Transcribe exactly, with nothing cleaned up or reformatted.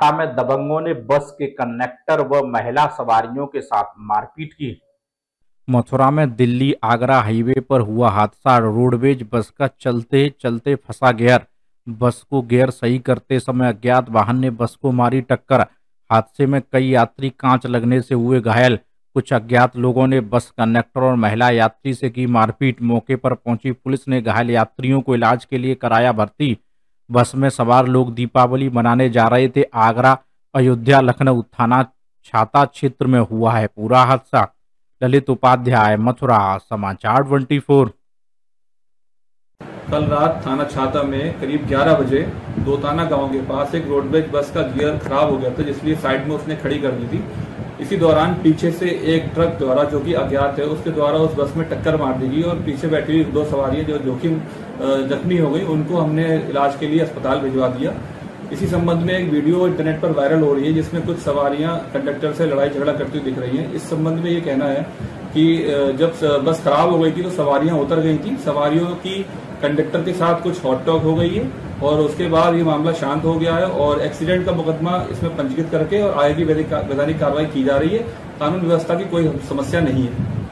मथुरा में दबंगों ने बस के कंडक्टर व महिला सवारियों के साथ मारपीट की। मथुरा में दिल्ली आगरा हाईवे पर हुआ हादसा। रोडवेज बस का चलते चलते फंसा गियर। बस को गियर सही करते समय अज्ञात वाहन ने बस को मारी टक्कर। हादसे में कई यात्री कांच लगने से हुए घायल। कुछ अज्ञात लोगों ने बस कंडक्टर और महिला यात्री से की मारपीट। मौके पर पहुंची पुलिस ने घायल यात्रियों को इलाज के लिए कराया भर्ती। बस में सवार लोग दीपावली मनाने जा रहे थे। आगरा अयोध्या लखनऊ थाना छाता क्षेत्र में हुआ है पूरा हादसा। ललित उपाध्याय, मथुरा, समाचार चौबीस। कल रात थाना छाता में करीब ग्यारह बजे दोताना गांव के पास एक रोडवेज बस का गियर खराब हो गया था, जिसलिए साइड में उसने खड़ी कर दी थी। इसी दौरान पीछे से एक ट्रक द्वारा, जो कि अज्ञात है, उसके द्वारा उस बस में टक्कर मार दी गई और पीछे बैठी हुई दो सवारियां जो जोखिम जख्मी हो गई, उनको हमने इलाज के लिए अस्पताल भिजवा दिया। इसी संबंध में एक वीडियो इंटरनेट पर वायरल हो रही है, जिसमें कुछ सवारियां कंडक्टर से लड़ाई झगड़ा करती हुई दिख रही हैं। इस संबंध में ये कहना है कि जब बस खराब हो गई थी तो सवारियां उतर गई थी। सवारियों की कंडक्टर के साथ कुछ हॉट टॉक हो गई है और उसके बाद ये मामला शांत हो गया है और एक्सीडेंट का मुकदमा इसमें पंजीकृत करके और आगे की वैधानिक कार्रवाई की जा रही है। कानून व्यवस्था की कोई समस्या नहीं है।